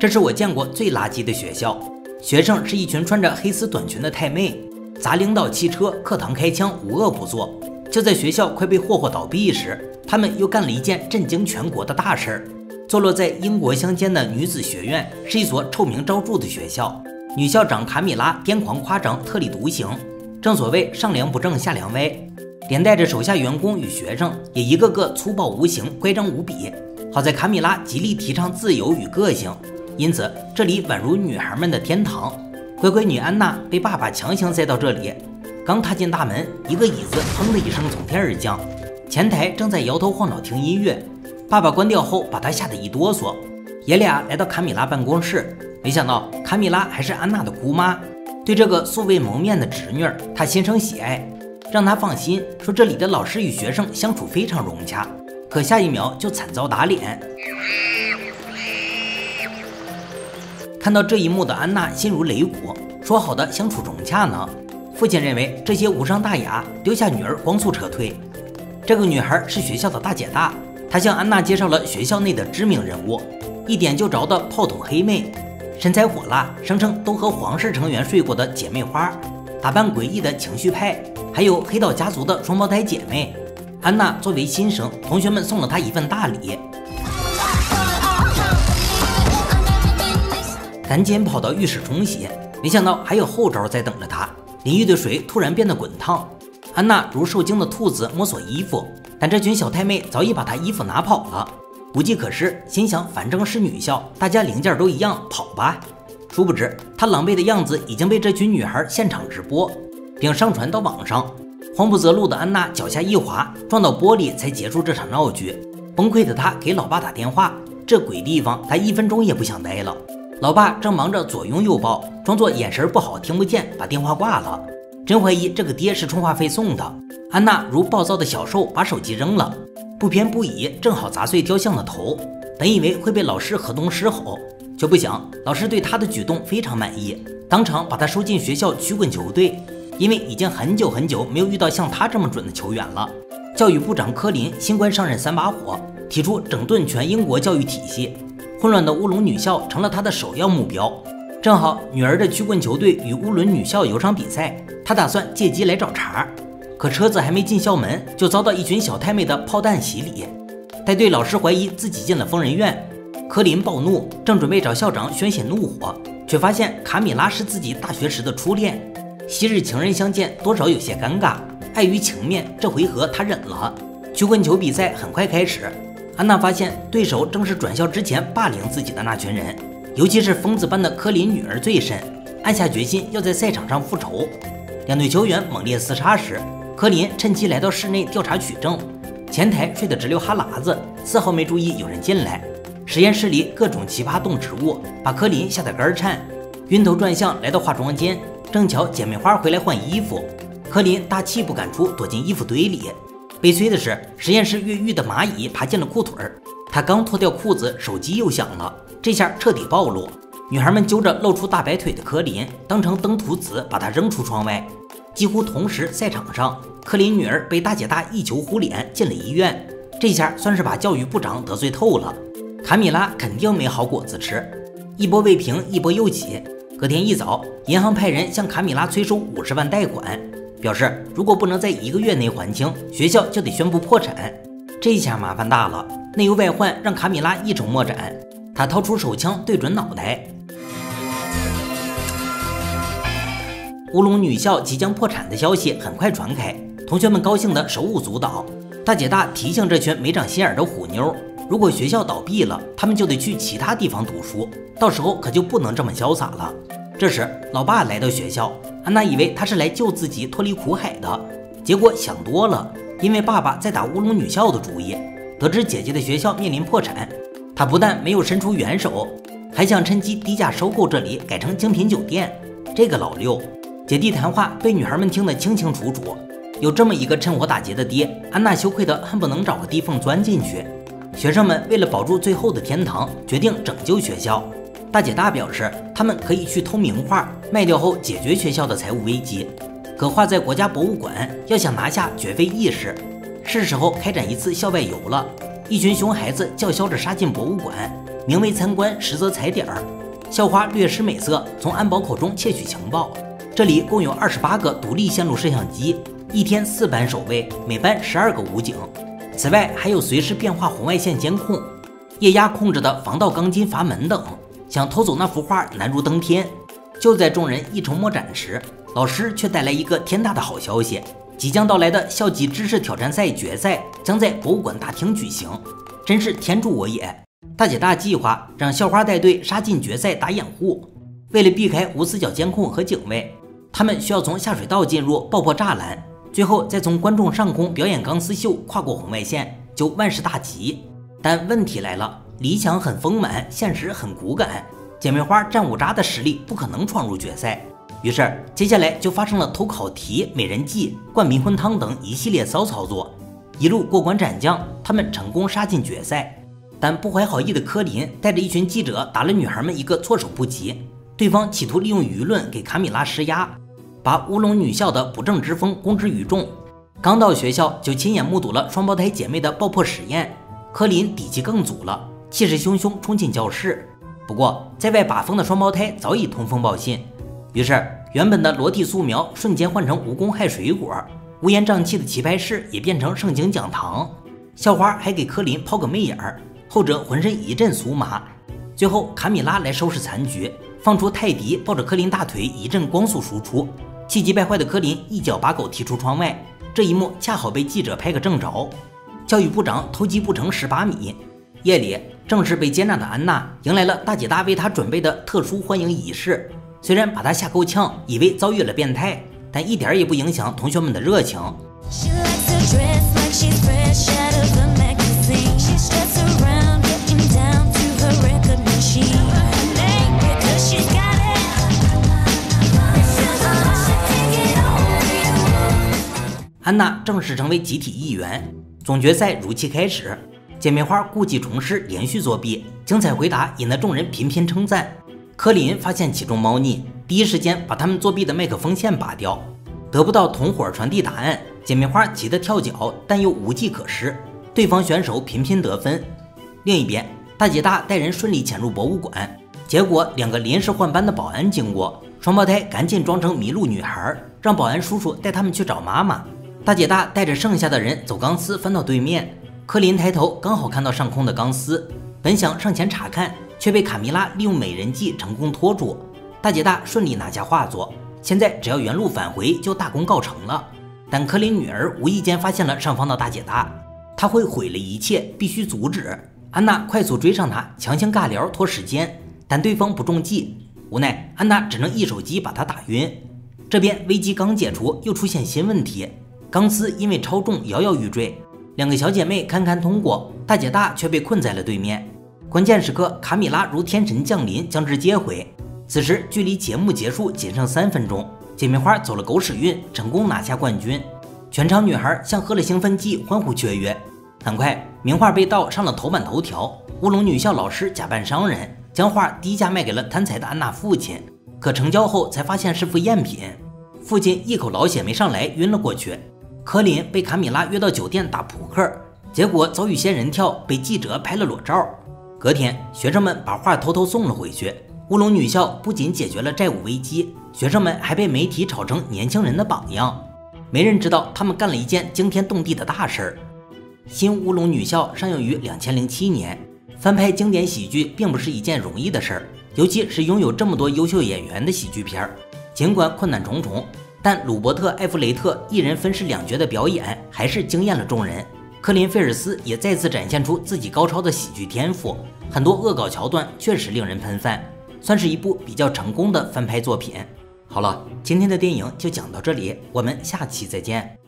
这是我见过最垃圾的学校。学生是一群穿着黑丝短裙的太妹，砸领导汽车，课堂开枪，无恶不作。就在学校快被霍霍倒闭时，他们又干了一件震惊全国的大事儿。坐落在英国乡间的女子学院是一所臭名昭著的学校，女校长卡米拉癫狂夸张，特立独行。正所谓上梁不正下梁歪，连带着手下员工与学生也一个个粗暴无情，乖张无比。好在卡米拉极力提倡自由与个性，因此这里宛如女孩们的天堂。乖乖女安娜被爸爸强行塞到这里，刚踏进大门，一个椅子砰的一声从天而降，前台正在摇头晃脑听音乐，爸爸关掉后把她吓得一哆嗦。爷俩来到卡米拉办公室，没想到卡米拉还是安娜的姑妈。对这个素未谋面的侄女，她心生喜爱，让她放心，说这里的老师与学生相处非常融洽。可下一秒就惨遭打脸。看到这一幕的安娜心如擂鼓，说好的相处融洽呢？父亲认为这些无伤大雅，丢下女儿光速撤退。这个女孩是学校的大姐大，她向安娜介绍了学校内的知名人物，一点就着的炮筒黑妹，身材火辣，声称都和皇室成员睡过的姐妹花，打扮诡异的情绪派，还有黑道家族的双胞胎姐妹。安娜作为新生，同学们送了她一份大礼，赶紧跑到浴室冲洗，没想到还有后招在等着她。淋浴的水突然变得滚烫，安娜如受惊的兔子摸索衣服，但这群小太妹早已把她衣服拿跑了。无计可施，心想反正是女校，大家零件都一样，跑吧。殊不知她狼狈的样子已经被这群女孩现场直播并上传到网上。慌不择路的安娜脚下一滑，撞到玻璃才结束这场闹剧。崩溃的她给老爸打电话，这鬼地方她1分钟也不想待了。老爸正忙着左拥右抱，装作眼神不好听不见，把电话挂了。真怀疑这个爹是充话费送的。安娜如暴躁的小兽，把手机扔了，不偏不倚，正好砸碎雕像的头。本以为会被老师河东狮吼，却不想老师对她的举动非常满意，当场把她收进学校曲棍球队。因为已经很久没有遇到像她这么准的球员了。教育部长科林新官上任3把火，提出整顿全英国教育体系，混乱的乌龙女校成了他的首要目标。正好女儿的曲棍球队与乌伦女校有场比赛，他打算借机来找茬。可车子还没进校门，就遭到一群小太妹的炮弹洗礼。带队老师怀疑自己进了疯人院，科林暴怒，正准备找校长宣泄怒火，却发现卡米拉是自己大学时的初恋，昔日情人相见多少有些尴尬，碍于情面，这回合他忍了。曲棍球比赛很快开始，安娜发现对手正是转校之前霸凌自己的那群人，尤其是疯子般的科林女儿最甚，暗下决心要在赛场上复仇。两队球员猛烈厮杀时，科林趁机来到室内调查取证，前台睡得直流哈喇子，丝毫没注意有人进来。实验室里各种奇葩动植物把科林吓得肝颤，晕头转向来到化妆间，正巧姐妹花回来换衣服，科林大气不敢出，躲进衣服堆里。悲催的是，实验室越狱的蚂蚁爬进了裤腿，他刚脱掉裤子，手机又响了，这下彻底暴露。女孩们揪着露出大白腿的科林，当成登徒子把他扔出窗外。几乎同时，赛场上，科林女儿被大姐大一球呼脸，进了医院。这下算是把教育部长得罪透了。卡米拉肯定没好果子吃。一波未平，一波又起。隔天一早，银行派人向卡米拉催收50万贷款，表示如果不能在1个月内还清，学校就得宣布破产。这下麻烦大了，内忧外患让卡米拉一筹莫展。他掏出手枪对准脑袋。乌龙女校即将破产的消息很快传开，同学们高兴得手舞足蹈。大姐大提醒这群没长心眼的虎妞，如果学校倒闭了，他们就得去其他地方读书，到时候可就不能这么潇洒了。这时老爸来到学校，安娜以为他是来救自己脱离苦海的，结果想多了，因为爸爸在打乌龙女校的主意。得知姐姐的学校面临破产，他不但没有伸出援手，还想趁机低价收购这里，改成精品酒店。这个老六，姐弟谈话被女孩们听得清清楚楚。有这么一个趁火打劫的爹，安娜羞愧得恨不能找个地缝钻进去。学生们为了保住最后的天堂，决定拯救学校。大姐大表示，他们可以去偷名画，卖掉后解决学校的财务危机。可画在国家博物馆，要想拿下绝非易事。是时候开展一次校外游了。一群熊孩子叫嚣着杀进博物馆， 名为参观，实则踩点儿。校花略施美色，从安保口中窃取情报。这里共有28个独立线路摄像机，一天4班守卫，每班12个武警。此外，还有随时变化红外线监控、液压控制的防盗钢筋阀门等。想偷走那幅画难如登天。就在众人一筹莫展时，老师却带来一个天大的好消息：即将到来的校级知识挑战赛决赛将在博物馆大厅举行。真是天助我也！大姐大计划让校花带队杀进决赛打掩护。为了避开无死角监控和警卫，他们需要从下水道进入，爆破栅栏，最后再从观众上空表演钢丝秀，跨过红外线，就万事大吉。但问题来了，理想很丰满，现实很骨感。姐妹花战五渣的实力不可能闯入决赛，于是接下来就发生了偷考题、美人计、灌迷魂汤等一系列骚操作。一路过关斩将，他们成功杀进决赛。但不怀好意的科林带着一群记者打了女孩们一个措手不及，对方企图利用舆论给卡米拉施压，把乌龙女校的不正之风公之于众。刚到学校就亲眼目睹了双胞胎姐妹的爆破实验，科林底气更足了，气势汹汹冲进教室。不过在外把风的双胞胎早已通风报信，于是原本的裸体素描瞬间换成蜈蚣害水果，乌烟瘴气的棋牌室也变成圣经讲堂。校花还给科林抛个媚眼儿，后者浑身一阵酥麻。最后卡米拉来收拾残局，放出泰迪抱着科林大腿一阵光速输出，气急败坏的科林一脚把狗踢出窗外。这一幕恰好被记者拍个正着。教育部长偷鸡不成18米。夜里，正式被接纳的安娜迎来了大姐大为她准备的特殊欢迎仪式。虽然把她吓够呛，以为遭遇了变态，但一点也不影响同学们的热情。安娜正式成为集体一员。总决赛如期开始，姐妹花故技重施，连续作弊，精彩回答引得众人频频称赞。科林发现其中猫腻，第一时间把他们作弊的麦克风线拔掉。得不到同伙传递答案，姐妹花急得跳脚，但又无计可施，对方选手频频得分。另一边，大姐大带人顺利潜入博物馆，结果2个临时换班的保安经过，双胞胎赶紧装成迷路女孩，让保安叔叔带他们去找妈妈。大姐大带着剩下的人走钢丝翻到对面，科林抬头刚好看到上空的钢丝，本想上前查看，却被卡米拉利用美人计成功拖住。大姐大顺利拿下画作，现在只要原路返回就大功告成了。但科林女儿无意间发现了上方的大姐大，她会毁了一切，必须阻止。安娜快速追上她，强行尬聊拖时间，但对方不中计，无奈安娜只能一手机把她打晕。这边危机刚解除，又出现新问题，钢丝因为超重摇摇欲坠，2个小姐妹堪堪通过，大姐大却被困在了对面。关键时刻，卡米拉如天神降临，将之接回。此时距离节目结束仅剩3分钟，姐妹花走了狗屎运，成功拿下冠军。全场女孩像喝了兴奋剂，欢呼雀跃。很快，名画被盗上了头版头条，乌龙女校老师假扮商人，将画低价卖给了贪财的安娜父亲，可成交后才发现是副赝品。父亲一口老血没上来，晕了过去。科林被卡米拉约到酒店打扑克，结果遭遇仙人跳，被记者拍了裸照。隔天，学生们把画偷偷送了回去。乌龙女校不仅解决了债务危机，学生们还被媒体炒成年轻人的榜样。没人知道他们干了一件惊天动地的大事儿。新乌龙女校上映于2007年，翻拍经典喜剧并不是一件容易的事儿，尤其是拥有这么多优秀演员的喜剧片。尽管困难重重，但鲁伯特·艾弗雷特一人分饰2角的表演还是惊艳了众人。科林·费尔斯也再次展现出自己高超的喜剧天赋，很多恶搞桥段确实令人喷饭，算是一部比较成功的翻拍作品。好了，今天的电影就讲到这里，我们下期再见。